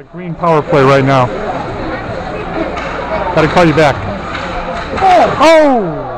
got green power play right now. Gotta call you back. Oh!